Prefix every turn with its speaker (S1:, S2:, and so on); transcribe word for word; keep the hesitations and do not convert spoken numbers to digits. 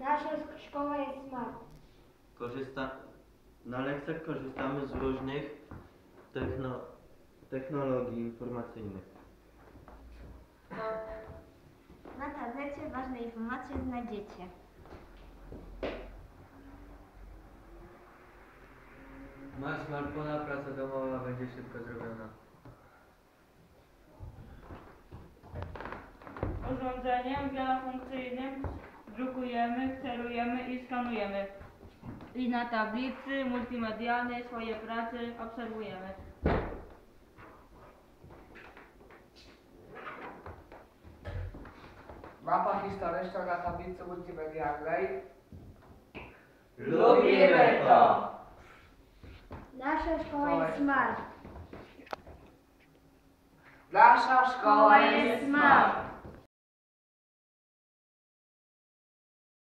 S1: Nasza szkoła jest smart.
S2: Korzysta... Na lekcjach korzystamy z różnych techno... technologii informacyjnych.
S3: Na tablecie ważne informacje znajdziecie.
S4: Masz smartfona, praca domowa będzie szybko zrobiona.
S5: Urządzeniem wielofunkcyjnym drukujemy, sterujemy i skanujemy. I na tablicy multimedialnej swoje prace obserwujemy.
S6: Mapa historyczna na tablicy multimedialnej.
S4: Lubimy to!
S1: Nasza szkoła jest smart.
S6: Nasza szkoła jest